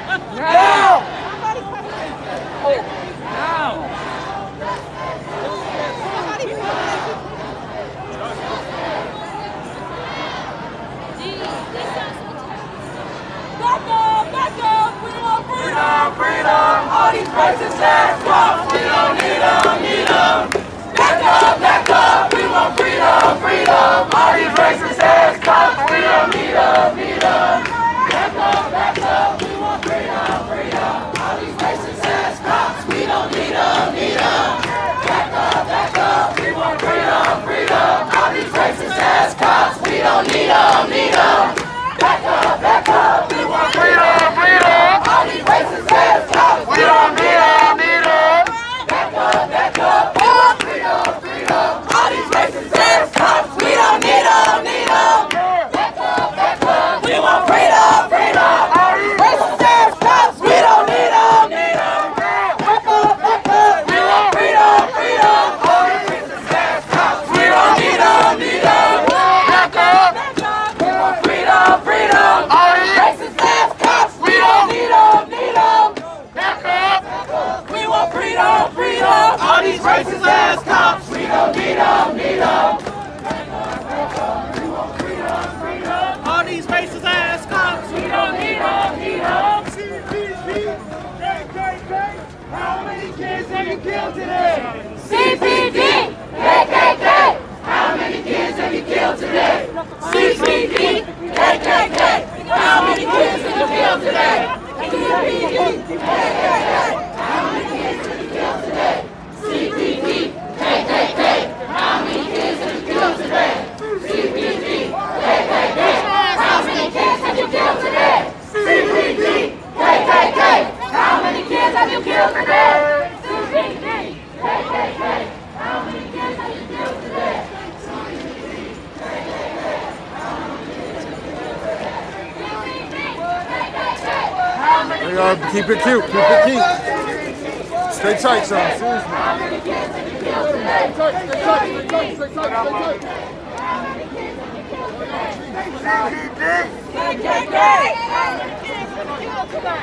Now! Freedom, all these racist ass cops, we don't need them. Back up, we want freedom, all these racist ass cops, we don't need them. Back up, we want freedom, all these racist ass cops, we don't need them. Back up, we want freedom, all these racist ass cops, we don't need them. Back up, we want freedom, all these racist ass cops, we don't need them. Back up, we want freedom, all these racist ass cops, we don't need them. Back up, we want freedom, all these racist ass cops, we don't need them. Back up, we want freedom, all these racist ass cops, we don't need them. Back up, we want freedom, all these racist ass cops, we don't need them. Back up, we want freedom, all these racist ass cops, we don't need them. We want freedom, all these racist ass cops, we don't need them. CPD, KKK, how many kids have you killed today? CPD, KKK, how many kids have you killed today? CPD, KKK, how many kids have you killed today? CPD, KKK, how many kids have you killed today? CPD, KKK, how many kids have you killed today? CPD, KKK, how many kids have you killed today? CPD, KKK, how many kids have you killed today? CPD, KKK, how many kids have you killed today? There you go. Keep it cute. Stay tight, son. Seriously. KKK!